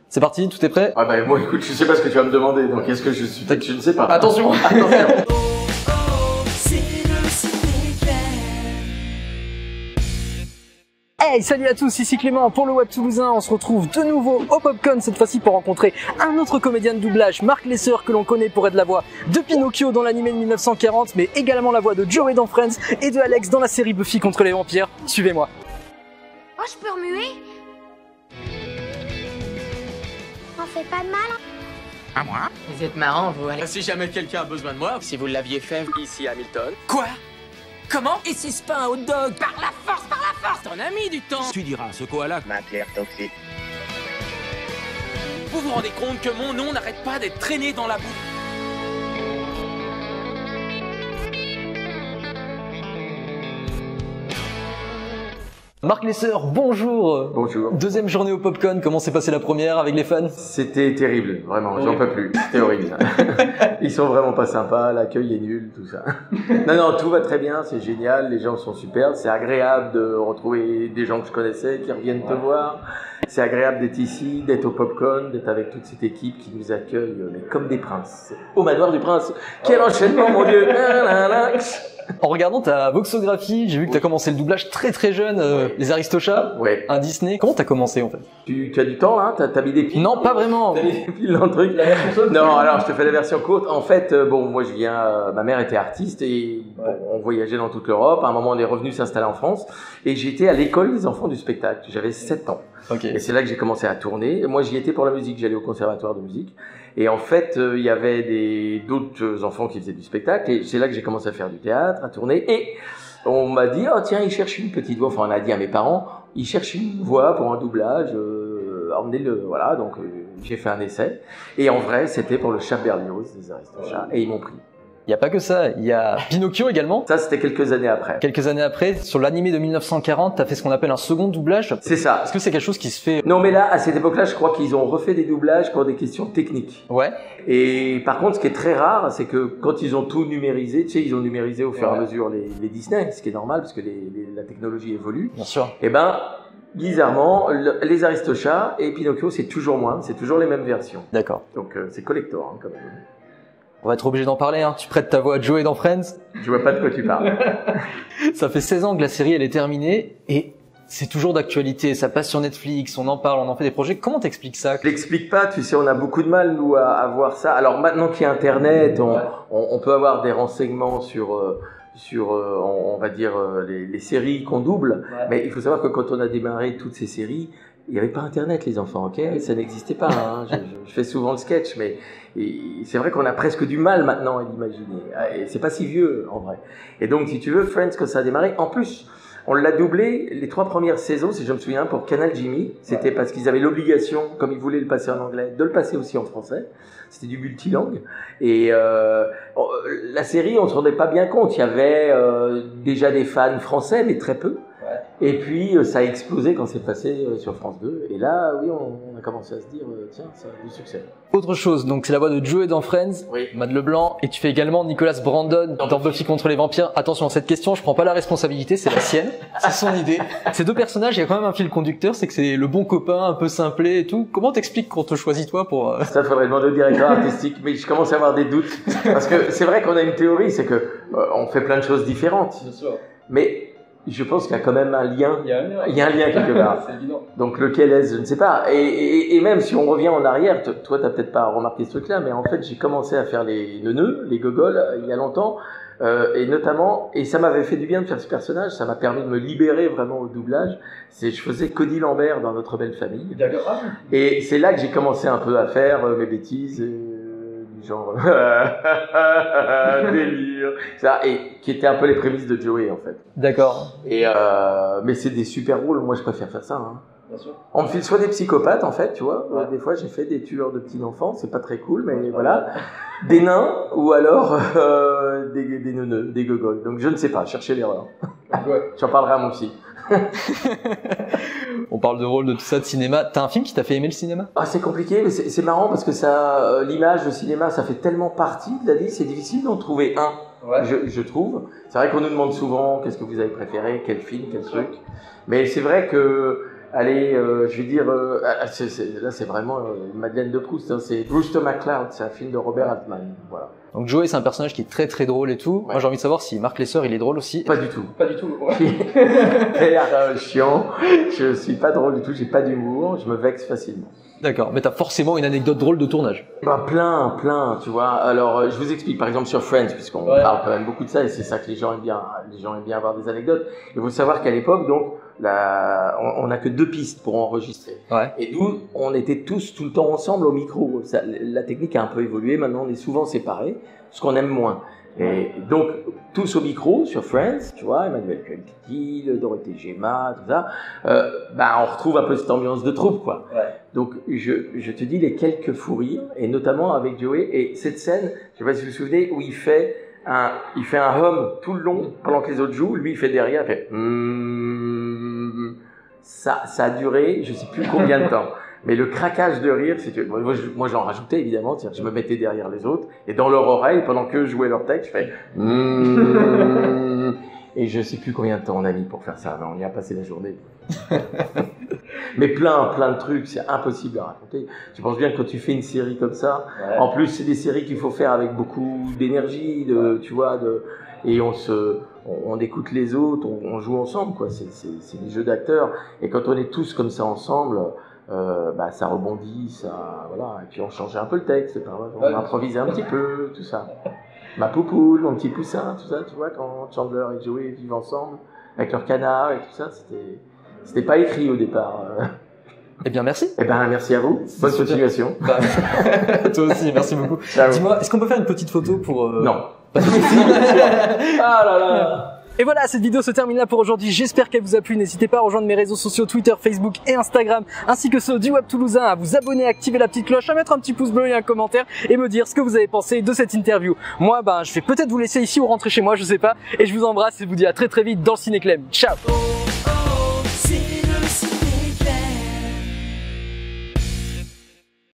C'est parti, tout est prêt? Ah bah moi écoute, je sais pas ce que tu vas me demander, donc est-ce que je suis... Je ne sais pas. Attention, attention. Hey, salut à tous, ici Clément pour le Web Toulousain. On se retrouve de nouveau au Popcorn, cette fois-ci pour rencontrer un autre comédien de doublage, Marc Lesser, que l'on connaît pour être la voix de Pinocchio dans l'animé de 1940, mais également la voix de Joey dans Friends et de Alex dans la série Buffy contre les vampires. Suivez-moi. Oh, je peux remuer? On fait pas de mal? À moi? Vous êtes marrant, vous, Alex. Si jamais quelqu'un a besoin de moi, Si vous l'aviez fait, ici Hamilton. Quoi? Comment? Et si c'est pas un hot dog? Par la force, par la force! T'en as mis du temps! Tu diras ce koala. Matière toxique. Vous vous rendez compte que mon nom n'arrête pas d'être traîné dans la boue? Marc Lesser, bonjour. Bonjour. Deuxième journée au Popcorn, comment s'est passée la première avec les fans? C'était terrible, vraiment, j'en peux plus. C'était horrible. Ils sont vraiment pas sympas, l'accueil est nul, tout ça. Non, tout va très bien, c'est génial, les gens sont superbes, c'est agréable de retrouver des gens que je connaissais qui reviennent te voir. C'est agréable d'être ici, d'être au Popcorn, d'être avec toute cette équipe qui nous accueille mais comme des princes. Au manoir du prince. Quel enchaînement, mon Dieu. En regardant ta voxographie, j'ai vu que tu as commencé le doublage très jeune, les Aristochats, Ouais. un Disney. Comment t'as commencé en fait? Tu as du temps là? T'as mis des piles? Non, pas vraiment. T'as mis des piles dans le truc? Non, alors je te fais la version courte. En fait, bon, moi je viens, ma mère était artiste et bon, on voyageait dans toute l'Europe. À un moment, on est revenu s'installer en France et j'étais à l'école des enfants du spectacle. J'avais 7 ans. Ok. Et c'est là que j'ai commencé à tourner. Moi, j'y étais pour la musique. J'allais au conservatoire de musique. Et en fait, il y avait d'autres enfants qui faisaient du spectacle. Et c'est là que j'ai commencé à faire du théâtre, à tourner. Et on m'a dit, oh tiens, il cherche une petite voix. Enfin, on a dit à mes parents, il cherche une voix pour un doublage. Emmenez-le, voilà. Donc, j'ai fait un essai. Et en vrai, c'était pour le chat Berlioz des Aristochats. Et ils m'ont pris. Il n'y a pas que ça, il y a Pinocchio également. Ça, c'était quelques années après. Quelques années après, sur l'animé de 1940, tu as fait ce qu'on appelle un second doublage. C'est ça. Est-ce que c'est quelque chose qui se fait? Non, mais là, à cette époque-là, je crois qu'ils ont refait des doublages pour des questions techniques. Ouais. Et par contre, ce qui est très rare, c'est que quand ils ont tout numérisé, tu sais, ils ont numérisé au fur et à mesure les Disney, ce qui est normal parce que la technologie évolue. Bien sûr. Et ben, bizarrement, les Aristochats et Pinocchio, c'est toujours moins, c'est toujours les mêmes versions. D'accord. Donc c'est collector hein, quand même. On va être obligé d'en parler, hein. Tu prêtes ta voix à Joey dans Friends? Je vois pas de quoi tu parles. Ça fait 16 ans que la série elle est terminée et c'est toujours d'actualité, ça passe sur Netflix, on en parle, on en fait des projets. Comment t'expliques ça? Je l'explique pas, tu sais, on a beaucoup de mal nous à voir ça. Alors maintenant qu'il y a Internet, on peut avoir des renseignements sur on va dire les séries qu'on double. Ouais. Mais il faut savoir que quand on a démarré toutes ces séries, il n'y avait pas Internet, les enfants, ok? Ça n'existait pas. Hein. Je fais souvent le sketch, mais c'est vrai qu'on a presque du mal maintenant à l'imaginer. Et c'est pas si vieux, en vrai. Et donc, si tu veux, Friends, quand ça a démarré, en plus, on l'a doublé les 3 premières saisons, si je me souviens, pour Canal Jimmy. C'était parce qu'ils avaient l'obligation, comme ils voulaient le passer en anglais, de le passer aussi en français. C'était du multilangue. Et la série, on se rendait pas bien compte. Il y avait déjà des fans français, mais très peu. Et puis, ça a explosé quand c'est passé sur France 2. Et là, oui, on a commencé à se dire, tiens, ça a du succès. Autre chose, donc c'est la voix de Joey dans Friends, oui. Matt Leblanc, et tu fais également Nicolas Brandon dans Buffy contre les vampires. Attention, cette question, je prends pas la responsabilité, c'est la sienne, c'est son idée. Ces deux personnages, il y a quand même un fil conducteur, c'est que c'est le bon copain, un peu simplé et tout. Comment t'expliques qu'on te choisit toi pour... Ça, faudrait demander au directeur artistique, mais je commence à avoir des doutes. Parce que c'est vrai qu'on a une théorie, c'est que on fait plein de choses différentes. Bien sûr. Mais je pense qu'il y a quand même un lien. Il y a un lien. Il y a un lien quelque part. C'est évident. Donc lequel est-ce, je ne sais pas. Et même si on revient en arrière, toi t'as peut-être pas remarqué ce truc-là, mais en fait j'ai commencé à faire les neuneux, les gogoles, il y a longtemps. Et notamment, et ça m'avait fait du bien de faire ce personnage, ça m'a permis de me libérer vraiment au doublage. Je faisais Cody Lambert dans Notre Belle Famille. D'accord. Et c'est là que j'ai commencé un peu à faire mes bêtises. Genre délire ça, et qui était un peu les prémices de Joey en fait. D'accord. Et mais c'est des super rôles, moi je préfère faire ça hein. Bien sûr. On me file soit des psychopathes en fait, tu vois, des fois j'ai fait des tueurs de petits enfants, c'est pas très cool, mais voilà, des nains ou alors des neuneux, des gogoles. Donc je ne sais pas, cherchez l'erreur. Ouais. J'en parlerai à mon psy. On parle de rôle, de tout ça, de cinéma. T'as un film qui t'a fait aimer le cinéma? Ah, c'est compliqué, mais c'est marrant parce que ça, l'image, le cinéma, ça fait tellement partie de la vie, c'est difficile d'en trouver un. Ouais. Je trouve. C'est vrai qu'on nous demande souvent qu'est-ce que vous avez préféré, quel film, quel truc. Mais c'est vrai que allez, je vais dire, là c'est vraiment Madeleine de Proust, hein, c'est Brewster McCloud, c'est un film de Robert Altman, voilà. Donc Joey, c'est un personnage qui est très très drôle et tout. Ouais. Moi j'ai envie de savoir si Marc Lesseur il est drôle aussi. Pas du tout. Pas du tout. Ouais. Chiant, je suis pas drôle du tout, j'ai pas d'humour, je me vexe facilement. D'accord, mais t'as forcément une anecdote drôle de tournage. Bah plein, tu vois. Alors, je vous explique, par exemple sur Friends, puisqu'on parle quand même beaucoup de ça, et c'est ça que les gens aiment bien avoir des anecdotes. Il faut savoir qu'à l'époque, donc, on n'a que 2 pistes pour enregistrer. Ouais. Et nous, on était tous tout le temps ensemble au micro. La technique a un peu évolué, maintenant on est souvent séparés, ce qu'on aime moins. Et donc, tous au micro sur Friends, tu vois, Emmanuel Cuelkil, Dorothée Gemma, tout ça, on retrouve un peu cette ambiance de troupe, quoi. Ouais. Donc, je te dis les quelques fous rires, et notamment avec Joey, et cette scène, je sais pas si vous vous souvenez, où il fait un hum tout le long, pendant que les autres jouent, lui il fait derrière, il fait ça a duré, je sais plus combien de temps. Mais le craquage de rire, moi j'en rajoutais évidemment, c'est-à-dire que je me mettais derrière les autres, et dans leur oreille, pendant qu'eux jouaient leur texte, je fais et je sais plus combien de temps on a mis pour faire ça, mais on y a passé la journée. Mais plein de trucs, c'est impossible à raconter. Tu penses bien que quand tu fais une série comme ça, ouais. En plus c'est des séries qu'il faut faire avec beaucoup d'énergie, tu vois, et on écoute les autres, on joue ensemble, quoi. C'est des jeux d'acteurs, et quand on est tous comme ça ensemble, ça rebondit, ça, voilà, et puis on changeait un peu le texte, on improvisait un petit peu, tout ça. Ma poupoule, mon petit poussin, tout ça, tu vois, quand Chandler et Joey vivent ensemble, avec leur canard et tout ça, c'était pas écrit au départ. Eh bien, merci. Eh ben, merci à vous. Bonne continuation. Toi aussi, merci beaucoup. Dis-moi, est-ce qu'on peut faire une petite photo pour... Non. Ah là là. Et voilà, cette vidéo se termine là pour aujourd'hui. J'espère qu'elle vous a plu. N'hésitez pas à rejoindre mes réseaux sociaux Twitter, Facebook et Instagram, ainsi que ceux du Web Toulousain, à vous abonner, à activer la petite cloche, à mettre un petit pouce bleu et un commentaire et me dire ce que vous avez pensé de cette interview. Moi, je vais peut-être vous laisser ici ou rentrer chez moi, je sais pas. Et je vous embrasse et je vous dis à très très vite dans le Ciné Clem. Ciao.